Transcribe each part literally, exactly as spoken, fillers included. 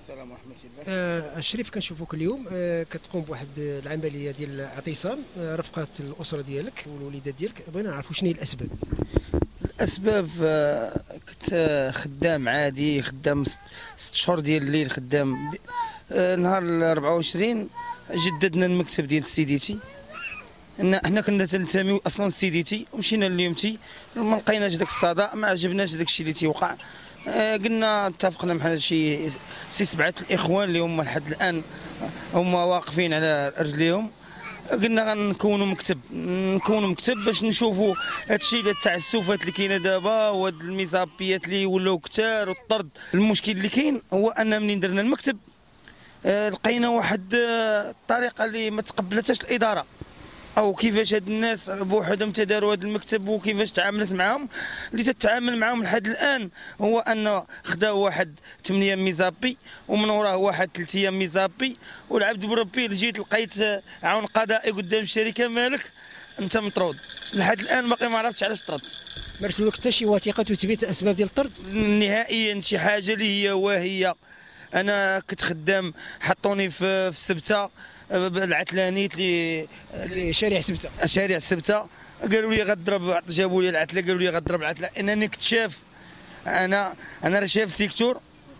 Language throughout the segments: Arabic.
السلام ورحمة الله. آه شريف، كنشوفوك اليوم آه كتقوم بواحد العمليه ديال اعتصام آه رفقه الاسره ديالك والوليدات ديالك. بغينا نعرفوا شنو هي الاسباب. الاسباب آه كنت آه خدام عادي، خدام ست, ست شهور ديال الليل خدام. آه نهار أربعة وعشرين جددنا المكتب ديال سيديتي. حنا كنا تنتميو اصلا لسيديتي ومشينا لليومتي، ما لقيناش داك الصدى، ما عجبناش داك الشيء اللي تيوقع. آه قلنا اتفقنا مع شي سي سبعه الاخوان اللي هما لحد الان هما واقفين على رجليهم. قلنا غنكونوا مكتب نكونوا مكتب باش نشوفوا هذا الشيء تاع السوفات اللي كاينه دابا وهاد الميزابيات اللي ولاو كثار والطرد. المشكل اللي كاين هو ان منين درنا المكتب آه لقينا واحد آه الطريقه اللي ما تقبلتهاش الاداره، او كيفاش هاد الناس بوحدهم تداروا هذا المكتب وكيفاش تعاملت معاهم. اللي تتعامل معاهم لحد الان هو انه خداو واحد ثمانية ايام ميزابي ومن وراه واحد ثلاث ايام ميزابي، والعبد بربي جيت لقيت عون قضائي قدام الشركه مالك انت مطرود. لحد الان باقي ما عرفتش علاش طردت. ما رسلوا لك حتى شي وثيقه تثبت اسباب ديال الطرد نهائيا؟ شي حاجه اللي هي واهيه. انا كنت خدام، حطوني في في سبته العتلانيت اللي شارع سبته شارع سبته، قالوا لي غضرب، جابوا لي العتله قالوا لي غضرب العتله. انني كنت شاف، انا انا راه شاف سيكتور.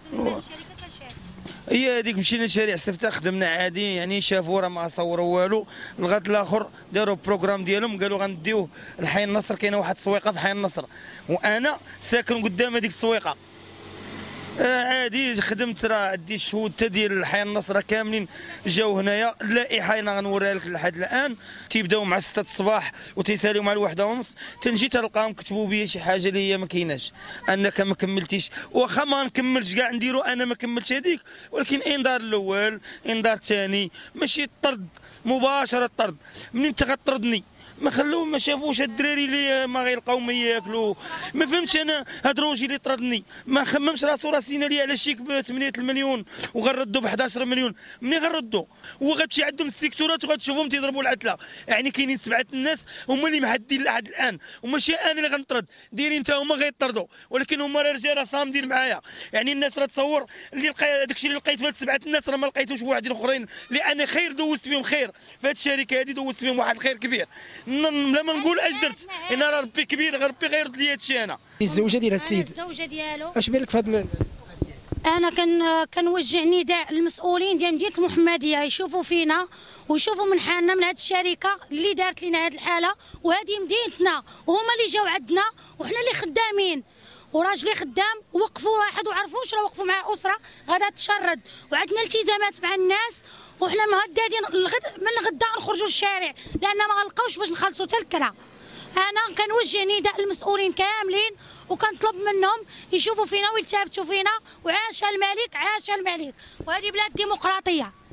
هي هذيك مشينا لشارع سبته خدمنا عادي، يعني شافوا راه ما صوروا والو. لغايه الاخر داروا بروغرام ديالهم قالوا غنديوه لحي النصر، كاينه واحد السويقه في حي النصر وانا ساكن قدام هذيك السويقه. آه عادي خدمت، راه عندي الشهود حتى ديال حي النصر كاملين جاو هنايا. اللائحه انا غنوريها لك لحد الان، تيبداو مع ستة الصباح وتيساليو مع الواحدة ونص. تنجي تلقاهم كتبوا بيا شي حاجه اللي هي ما كايناش، انك ما كملتيش. واخا ما نكملش كاع نديرو انا ما كملتش هذيك، ولكن انذار الاول انذار الثاني، ماشي الطرد مباشره. الطرد منين انت غطردني ما خلوهم، ما شافوش هاد الدراري اللي ما غيلقاو ما ياكلوا. ما فهمتش انا هاد الروجي اللي طردني ما خممش راسو. راسينا ليه على شيك ب ثمانية المليون وغنردوا ب حداش مليون. منين غنردوا؟ وغتمشي عندهم السيكتورات وغتشوفهم تيضربوا العتله. يعني كاينين سبعه الناس هما اللي محدين لحد الان، وماشي انا اللي غنطرد. دايرين حتى هما غيطردوا، ولكن هما راه رجال صامدين معايا. يعني الناس راه تصور اللي لقى داكشي اللي لقيت في هاد سبعه الناس راه ما لقيتوش واحدين اخرين. لان خير دوزت بهم خير في هاد الشركه هادي، دوزت بهم واحد الخير كبير. بلا ما نقول اش درت، انا راه ربي كبير، غير ربي غيرد لي هادشي. انا الزوجه ديال هاد السيد، الزوجه ديالو، اش بان لك في هاد؟ انا كان كنوجه نداء للمسؤولين ديال مدينه المحمديه يشوفوا فينا ويشوفوا من حالنا، من هذه الشركه اللي دارت لنا هذه الحاله. وهذه مدينتنا وهما اللي جاوا عندنا وحنا اللي خدامين. وراجلي خدام وقفوا واحد وعرفوش راه وقفوا مع اسره غادا تشرد، وعندنا التزامات مع الناس وحنا مهددين من غدا نخرجوا للشارع لان ما غنلقاوش باش نخلصوا حتى الكرا. انا كنوجه نداء للمسؤولين كاملين وكنطلب منهم يشوفوا فينا ويلتفتوا فينا. وعاش الملك، عاش الملك، وهذه بلاد ديمقراطيه.